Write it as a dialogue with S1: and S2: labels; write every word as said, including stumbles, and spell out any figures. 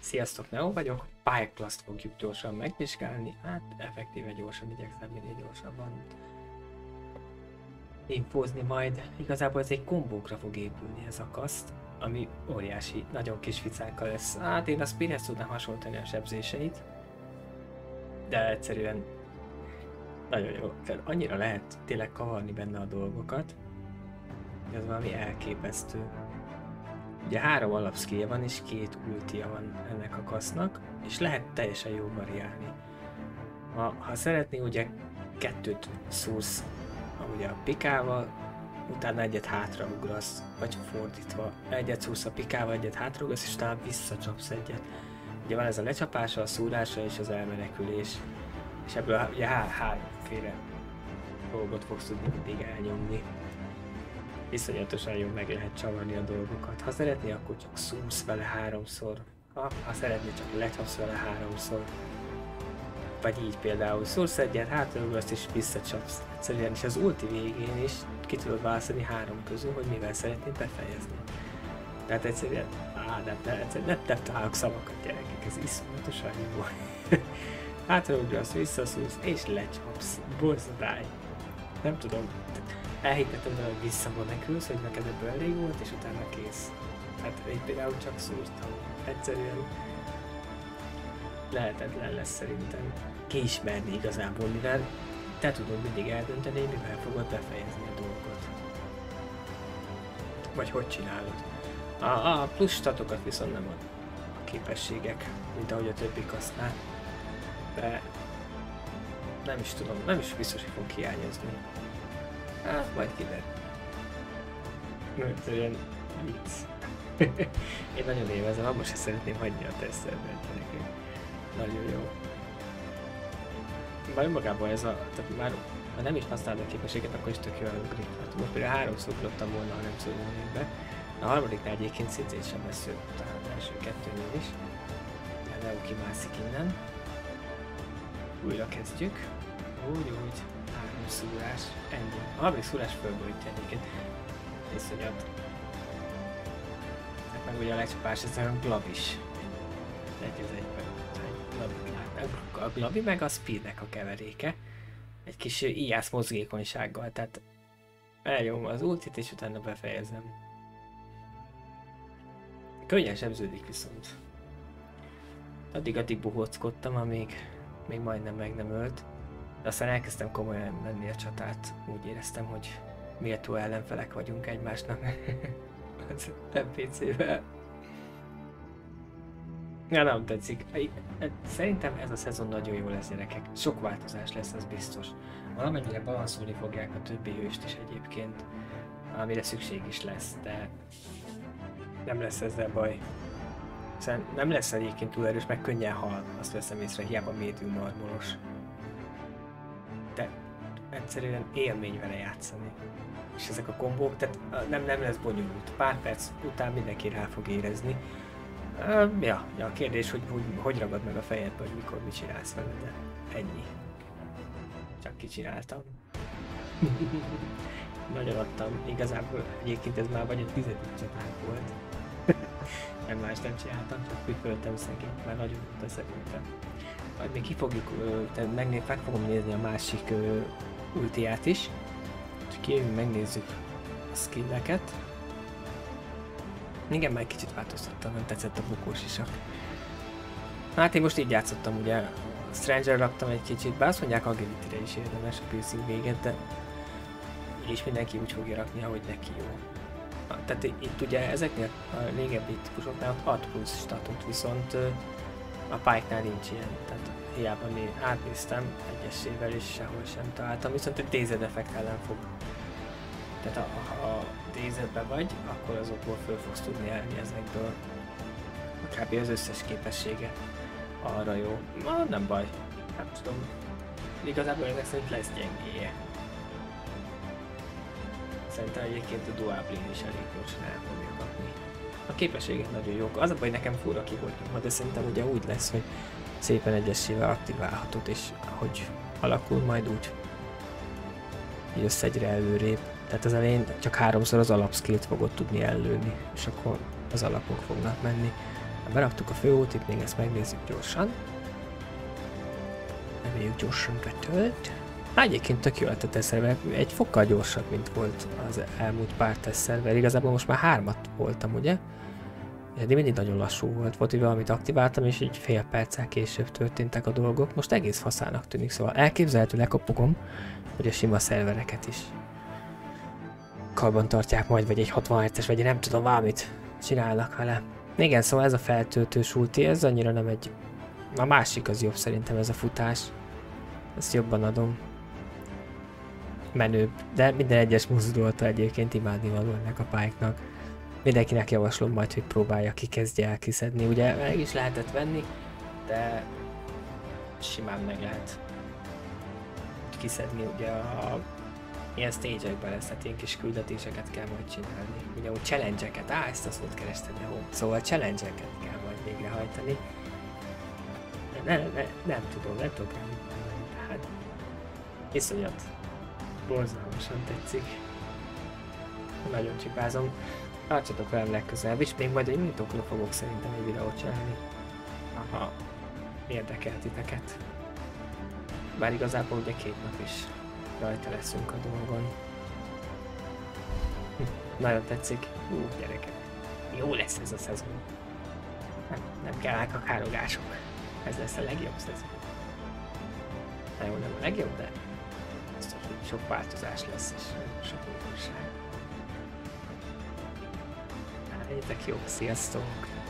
S1: Sziasztok, Neo vagyok, Pike Plus-t fogjuk gyorsan megvizsgálni, hát effektíve gyorsan igyekszem minél gyorsabban infózni majd. Igazából ez egy kombókra fog épülni ez a kaszt, ami óriási, nagyon kis ficákkal lesz. Hát én a Speedhez tudnám hasonlítani a sebzéseit, de egyszerűen nagyon jó, tehát annyira lehet tényleg kavarni benne a dolgokat, hogy az valami elképesztő. Ugye három alapszkillje van és két ultia van ennek a kasznak, és lehet teljesen jó variálni. Ha, ha szeretné, ugye kettőt szúrsz ugye a pikával, utána egyet hátraugrasz, vagy fordítva. Egyet szúrsz a pikával, egyet hátraugrasz, és utána visszacsapsz egyet. Ugye van ez a lecsapása, a szúrása és az elmenekülés. És ebből ugye há háromféle dolgot fogsz tudni mindig elnyomni. Iszonyatosan jó meg lehet csavarni a dolgokat. Ha szeretné, akkor csak szúrsz vele háromszor. Ha, ha szeretné, csak lecsapsz vele háromszor. Vagy így például szúrsz egyet, hátraugrasz és visszacsapsz. Egyszerűen is az ulti végén is ki tudod választani három közül, hogy mivel szeretnéd befejezni. Tehát egyszerűen, á, nem, nem, egyszerűen nem, nem találok szavakat, gyerekek, ez iszonyatosan jó. Hátraugrasz, visszaszúrsz és lecsapsz. Borzadály. Nem tudom. Elhitettem vele, hogy visszamenekülsz, hogy neked ebből elég volt, és utána kész. Hát én például csak szúrtam. Egyszerűen lehetetlen lesz szerintem kiismerni igazából, mivel te tudod mindig eldönteni, mivel fogod befejezni a dolgot. Vagy hogy csinálod. A, a plusz statokat viszont nem ad a képességek, mint ahogy a többi kasznál. De nem is tudom, nem is biztos, hogy fog hiányozni. Hát majd kiderül. Egyszerűen vicc. Én nagyon élvezem, abban sem szeretném hagyni a tesztelben. Nagyon jó. Már önmagában ez a, tehát már ha nem is használod a képességet, akkor is tök jó elugrik. Hát most például háromszor ugrottam volna, ha nem szólnék be. A harmadiknál egyébként szintén sem lesz ő, talán az első kettőnél is. De Leo kimászik innen. Újra kezdjük. Úgy, úgy. Három szúrás. Ennyi. A harmadik szúrás fölborítja egyébként. Iszonyat. Hát meg ugye a lecsapás, ez olyan glav is. Egy az egyben. A glavi meg a speednek a keveréke. Egy kis ijász mozgékonysággal, tehát elnyomom az ultit és utána befejezem. Könnyen sebződik viszont. Addig-addig bohóckodtam, amíg még majdnem meg nem ölt. De aztán elkezdtem komolyan menni a csatát. Úgy éreztem, hogy méltó ellenfelek vagyunk egymásnak. Az em pé cé-vel. Ja, nem tetszik. Szerintem ez a szezon nagyon jó lesz, gyerekek. Sok változás lesz, az biztos. Valamennyire balanszolni fogják a többi hőst is egyébként, amire szükség is lesz, de nem lesz ezzel baj. Szerintem nem lesz egyébként túl erős, meg könnyen hal, azt veszem észre, hiába médium armoros. De egyszerűen élmény vele játszani. És ezek a kombók, tehát nem, nem lesz bonyolult. Pár perc után mindenki rá fog érezni. Uh, ja, ja, a kérdés, hogy, hogy hogy ragad meg a fejedbe, hogy mikor mit csinálsz vele, de ennyi. Csak kicsináltam. Nagyon adtam. Igazából egyébként ez már vagy a tizedik csatánk volt. Nem más nem csináltam, csak püföltem szegényt, már nagyon volt a szerintem. Majd még ki fogjuk, uh, megné meg fogom nézni a másik uh, ultiát is. Csak kijövünk, megnézzük a skilleket. Igen, már egy kicsit változtattam, nem tetszett a bukós isak. Hát én most így játszottam, ugye a Stranger raktam egy kicsit, bár azt mondják agility-re is érdemes a piercing véget, de és mindenki úgy fogja rakni, ahogy neki jó. Na, tehát itt ugye ezeknél a régebbi típusoknál ott ad plusz statot, viszont a Pike-nál nincs ilyen, tehát hiába né átnéztem egyesével és sehol sem találtam, viszont egy dé zed effekt ellen fog. Tehát ha a dé zedben vagy, akkor azokból föl fogsz tudni elni ezekből. Kb. Az összes képessége arra jó. Na, nem baj. Nem tudom. Igazából ezek szerint lesz gyengéje. Szerintem egyébként a Dual Blade is elég gyorsan el fogja kapni. A képességek nagyon jók. Az a baj, nekem fura ki volt nyomva, de szerintem ugye úgy lesz, hogy szépen egyesével aktiválhatod, és ahogy alakul, majd úgy jössz egyre előrébb. Tehát az elején csak háromszor az alapskillt fogod tudni ellőni, és akkor az alapok fognak menni. Beraktuk a főútit, még ezt megnézzük gyorsan. Reméljük gyorsan betölt. Hát egyébként tök jó lett a tesztszerver, egy fokkal gyorsabb, mint volt az elmúlt pár tesztszerver. Igazából most már hármat voltam, ugye? De mindig nagyon lassú volt. Volt, hogy valamit aktiváltam, és így fél perccel később történtek a dolgok. Most egész faszának tűnik, szóval elképzelhető, lekopogom, hogy a sima szervereket is karban tartják majd, vagy egy hatvan hertzes, vagy nem tudom, valamit csinálnak vele. Igen, szóval ez a feltöltős ulti, ez annyira nem egy... A másik az jobb szerintem, ez a futás. Ezt jobban adom. Menőbb, de minden egyes mozdulata egyébként imádni való ennek a pályáknak. Mindenkinek javaslom majd, hogy próbálja ki, kezdje el kiszedni. Ugye meg is lehetett venni, de simán meg lehet kiszedni. Ugye a ilyen stage-ekben lesz, tehát ilyen kis küldetéseket kell majd csinálni. Ugye úgy challenge-eket, á, ezt a szót kerested, de hol? Szóval challenge-eket kell majd végrehajtani. Ne, ne, nem tudom, nem tudok rá mit mondani, tehát iszonyat borzalmasan tetszik. Nagyon csipázom. Tartsatok velem legközelebb is, még majd egy minitokról fogok szerintem egy videót csinálni. Aha, érdekel titeket. Bár igazából ugye két nap is rajta leszünk a dolgon. Hm, nagyon tetszik. Hú, gyerekek. Jó lesz ez a szezon. Nem, nem kell a károgások. Ez lesz a legjobb szezon. Na jó, nem a legjobb, de biztos, hogy sok változás lesz és sok újdonság. Legyetek jók, sziasztok!